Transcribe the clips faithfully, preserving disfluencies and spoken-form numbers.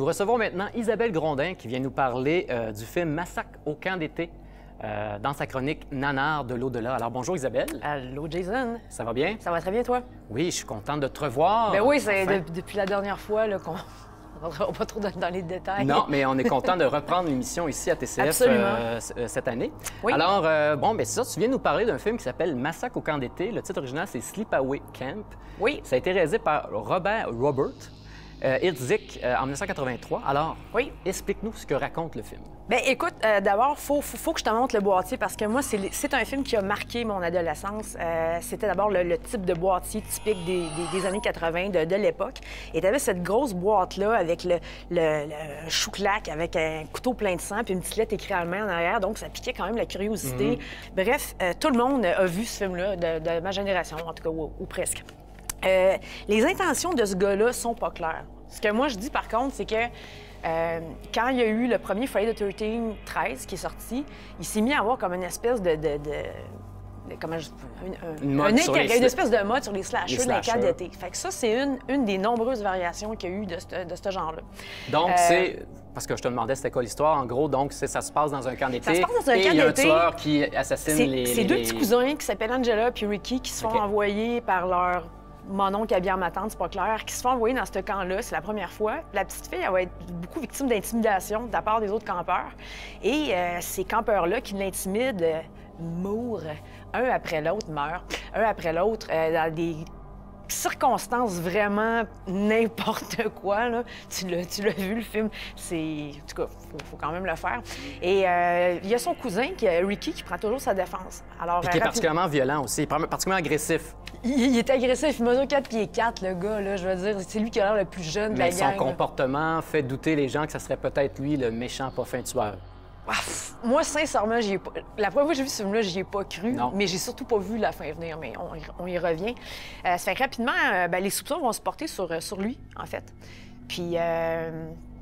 recevons maintenant Isabelle Grondin qui vient nous parler euh, du film Massacre au camp d'été euh, dans sa chronique Nanar de l'au-delà. Alors bonjour Isabelle. Allô Jason. Ça va bien? Ça va très bien toi? Oui, je suis contente de te revoir. Ben oui, c'est enfin. de, depuis la dernière fois qu'on ne rentrera pas trop dans, dans les détails. Non, mais on est content de reprendre l'émission ici à T C F euh, cette année. Oui. Alors, euh, bon, ben c'est ça, tu viens nous parler d'un film qui s'appelle Massacre au camp d'été. Le titre original, c'est Sleepaway Camp. Oui. Ça a été réalisé par Robert Robert euh, Herzig euh, en mille neuf cent quatre-vingt-trois. Alors, oui. explique-nous ce que raconte le film. Bien, écoute, euh, d'abord, il faut, faut, faut que je te montre le boîtier parce que moi, c'est un film qui a marqué mon adolescence. Euh, C'était d'abord le, le type de boîtier typique des, des, des années quatre-vingt, de, de l'époque. Et tu avais cette grosse boîte-là avec le, le, le chou-clac, avec un couteau plein de sang puis une petite lettre écrite en main en arrière. Donc, ça piquait quand même la curiosité. Mm-hmm. Bref, euh, tout le monde a vu ce film-là, de, de ma génération, en tout cas, ou, ou presque. Euh, les intentions de ce gars-là sont pas claires. Ce que moi, je dis, par contre, c'est que Euh, quand il y a eu le premier Friday the thirteenth, treize, qui est sorti, il s'est mis à avoir comme une espèce de... de, de, de comment je... Un, une, un, un sur les... une espèce de mode sur les slashers, les slashers. de la d'été. Fait que ça, c'est une, une des nombreuses variations qu'il y a eu de ce, de ce genre-là. Donc, euh... c'est... Parce que je te demandais c'était quoi l'histoire. En gros, donc, ça se passe dans un camp d'été. Ça se passe dans un et camp il y a un d'été. tueur qui assassine les... C'est deux les... petits cousins qui s'appellent Angela puis Ricky qui se font okay. envoyer par leur... Mon oncle habillé en ma tante, c'est pas clair, qui se font envoyer dans ce camp-là, c'est la première fois. La petite fille, elle va être beaucoup victime d'intimidation de la part des autres campeurs. Et euh, ces campeurs-là qui l'intimident euh, mourent, un après l'autre, meurent, un après l'autre, euh, dans des circonstances vraiment n'importe quoi. Là. Tu l'as vu, le film. C'est... En tout cas, il faut, faut quand même le faire. Et euh, il y a son cousin, qui, Ricky, qui prend toujours sa défense. Alors, Puis qui est particulièrement violent aussi, particulièrement agressif. Il, il est agressif, il mesure quatre pieds quatre, le gars, là, je veux dire. C'est lui qui a l'air le plus jeune de Mais la gang. son comportement là. fait douter les gens que ça serait peut-être lui le méchant pas fin tueur. Ah, moi, sincèrement, j'y ai pas... la première fois que j'ai vu ce film-là, j'y ai pas cru, non. mais j'ai surtout pas vu la fin venir, mais on, on y revient. Euh, ça fait que rapidement, euh, ben, les soupçons vont se porter sur, sur lui, en fait. Puis, euh...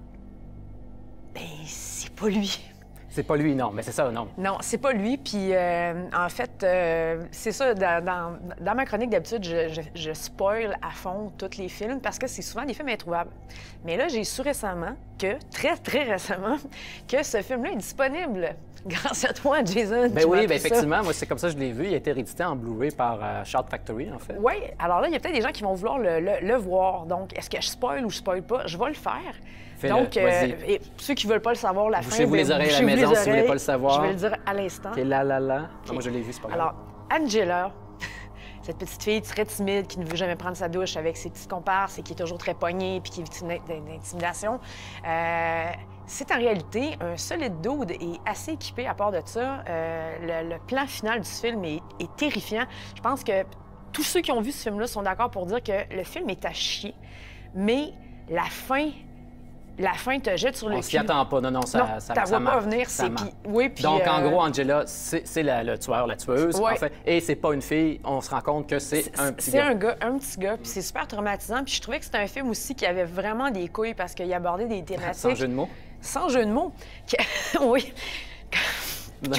ben, c'est pas lui. C'est pas lui, non, mais c'est ça, non. Non, c'est pas lui. Puis, euh, en fait, euh, c'est ça, dans, dans, dans ma chronique, d'habitude, je, je, je spoil à fond tous les films parce que c'est souvent des films introuvables. Mais là, j'ai su récemment que, très, très récemment, que ce film-là est disponible grâce à toi, Jason. Ben oui, ben effectivement, moi, c'est comme ça que je l'ai vu. Il a été réédité en Blu-ray par euh, Shout Factory, en fait. Oui, alors là, il y a peut-être des gens qui vont vouloir le, le, le voir. Donc, est-ce que je spoil ou je spoil pas? Je vais le faire. Donc, euh, et ceux qui ne veulent pas le savoir, la fin... Bouchez-vous les oreilles à la maison si vous ne voulez pas le savoir. Je vais le dire à l'instant. OK, là, là, là. Okay. Moi, je l'ai vu, c'est pas grave. Alors, Angela, cette petite fille très timide qui ne veut jamais prendre sa douche avec ses petits comparses et qui est toujours très pognée puis qui est victime d'intimidation, euh, c'est en réalité un solide dude et assez équipé à part de ça. Euh, le, le plan final du film est, est terrifiant. Je pense que tous ceux qui ont vu ce film-là sont d'accord pour dire que le film est à chier, mais la fin... La fin te jette sur le On cul. s'y attend pas, non, non, ça, non, ça, ça, ça va pas venir, c'est... Puis, oui, puis, Donc, euh... en gros, Angela, c'est le tueur, la tueuse, ouais. en fait, et c'est pas une fille, on se rend compte que c'est un petit gars. C'est un gars, un petit gars, puis c'est super traumatisant, puis je trouvais que c'était un film aussi qui avait vraiment des couilles parce qu'il abordait des thématiques... Sans jeu de mots? Sans jeu de mots. Oui. Non,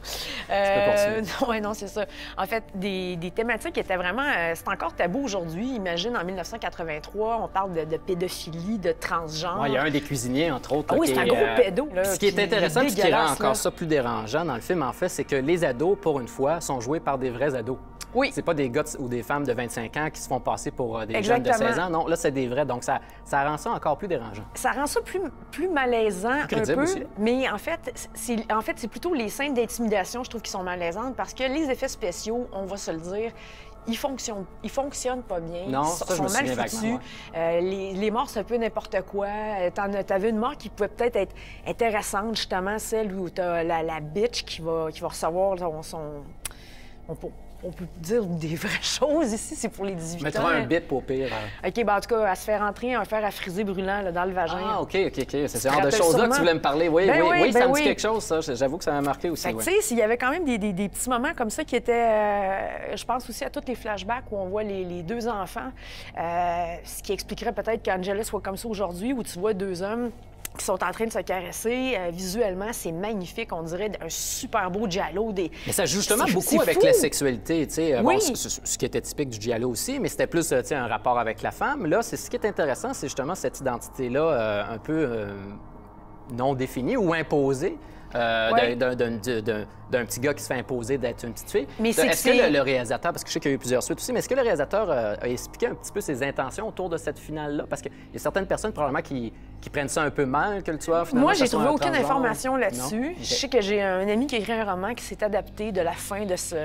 euh, non, ouais, non, c'est ça. En fait, des, des thématiques qui étaient vraiment... Euh, c'est encore tabou aujourd'hui. Imagine, en mille neuf cent quatre-vingt-trois, on parle de, de pédophilie, de transgenre. Ouais, il y a un des cuisiniers, entre autres. Ah oui, c'est un gros euh, pédo. Là, ce qui est intéressant, ce qui rend encore là. ça plus dérangeant dans le film, en fait, c'est que les ados, pour une fois, sont joués par des vrais ados. Oui. C'est pas des gars ou des femmes de vingt-cinq ans qui se font passer pour euh, des Exactement. jeunes de seize ans. Non, là, c'est des vrais. Donc, ça, ça rend ça encore plus dérangeant. Ça rend ça plus, plus malaisant plus un peu. Aussi. Mais en fait, c'est en fait, plutôt les scènes d'intimidation, je trouve, qui sont malaisantes parce que les effets spéciaux, on va se le dire, ils fonctionnent, ils fonctionnent pas bien. Non, ils ça, sont je me mal foutus. Ouais. Euh, les, les morts, c'est un peu n'importe quoi. T'avais une mort qui pouvait peut-être être intéressante, justement, celle où t'as la, la bitch qui va, qui va recevoir son... son on peut, on peut dire des vraies choses ici, c'est pour les dix-huit ans. Mettra un bip au pire. OK, ben en tout cas, elle se fait rentrer un fer à friser brûlant là, dans le vagin. Ah, OK, OK, OK. C'est ce genre de choses-là que tu voulais me parler. Oui, ben oui, oui, oui, ben ça me oui. dit quelque chose, ça. J'avoue que ça m'a marqué aussi. Fait que, ouais. tu sais, s'il y avait quand même des, des, des petits moments comme ça qui étaient... Euh, je pense aussi à tous les flashbacks où on voit les, les deux enfants, euh, ce qui expliquerait peut-être qu'Angela soit comme ça aujourd'hui, où tu vois deux hommes qui sont en train de se caresser. Euh, visuellement, c'est magnifique. On dirait un super beau giallo. Des... Mais ça joue justement C'est- beaucoup c'est avec fou. la sexualité, tu sais. Euh, Oui. Bon, ce, ce- ce qui était typique du giallo aussi, mais c'était plus, euh, tu sais, un rapport avec la femme. Là, c'est ce qui est intéressant, c'est justement cette identité-là euh, un peu euh, non définie ou imposée. Euh, Ouais. d'un- d'un- d'un d'un- d'un petit gars qui se fait imposer d'être une petite fille. Mais c'est que Est-ce que c'est- le, le réalisateur, parce que je sais qu'il y a eu plusieurs suites aussi, mais est-ce que le réalisateur euh, a expliqué un petit peu ses intentions autour de cette finale-là? Parce qu'il y a certaines personnes probablement qui, qui prennent ça un peu mal, que le tueur, finalement, Moi, ça j'ai soit trouvé un aucune transgenre. information là-dessus. Non? Je OK. sais que j'ai un ami qui a écrit un roman qui s'est adapté de la fin de ce,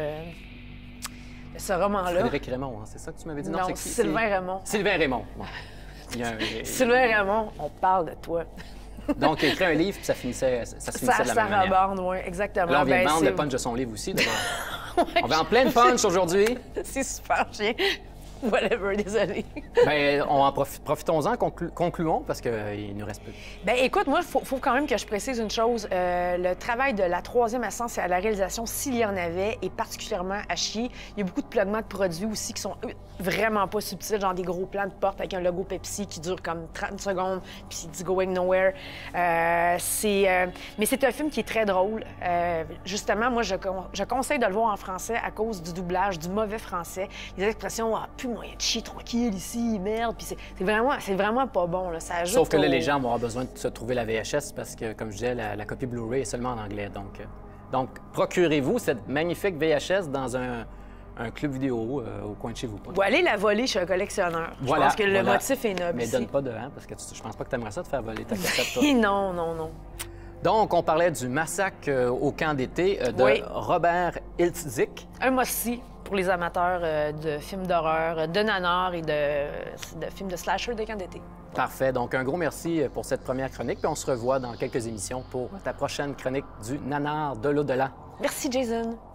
de ce roman-là. Frédéric Raymond, hein, c'est ça que tu m'avais dit? Non, c'est qui? Sylvain C'est- Raymond. Sylvain Raymond. Bon. Il y a un- Sylvain Raymond, on parle de toi. Donc, il a écrit un livre, puis ça finissait, ça se finissait Ça, de la ça même manière. raborde, oui, exactement. Là, on vient Ben, de vendre c'est- le punch de son livre aussi. d'abord. On va en pleine punch aujourd'hui. C'est super chien. Whatever, désolé. Ben, on en profi- profitons-en, conclu- concluons, parce qu'il nous reste peu. Ben écoute, moi, il faut, faut quand même que je précise une chose. Euh, le travail de la troisième assistance à la réalisation, s'il y en avait, est particulièrement à chier. Il y a beaucoup de pluggements de produits aussi qui sont euh, vraiment pas subtils, genre des gros plans de porte avec un logo Pepsi qui dure comme trente secondes, puis c'est du going nowhere. Euh, c'est, euh, mais c'est un film qui est très drôle. Euh, justement, moi, je, con- je conseille de le voir en français à cause du doublage, du mauvais français. Les expressions, ah, plus moyen de chier tranquille ici, merde. Puis c'est c'est vraiment, c'est vraiment pas bon. Là. Ça ajoute Sauf que là, au- les gens vont avoir besoin de se trouver la V H S parce que, comme je disais, la, la copie Blu-ray est seulement en anglais. Donc, euh, donc procurez-vous cette magnifique V H S dans un, un club vidéo euh, au coin de chez vous. Ou aller la voler chez un collectionneur. Voilà, Je pense que le voilà. motif est noble Mais ici. donne pas de hein, parce que tu- je pense pas que tu aimerais ça de faire voler ta cassette, toi. non, non, non. Donc, on parlait du massacre euh, au camp d'été euh, de Oui. Robert Hiltzik. Un must-see pour les amateurs euh, de films d'horreur, de nanar et de, de films de slasher de camp d'été. Parfait. Donc, un gros merci pour cette première chronique. Puis on se revoit dans quelques émissions pour ta prochaine chronique du nanar de l'au-delà. Merci, Jason.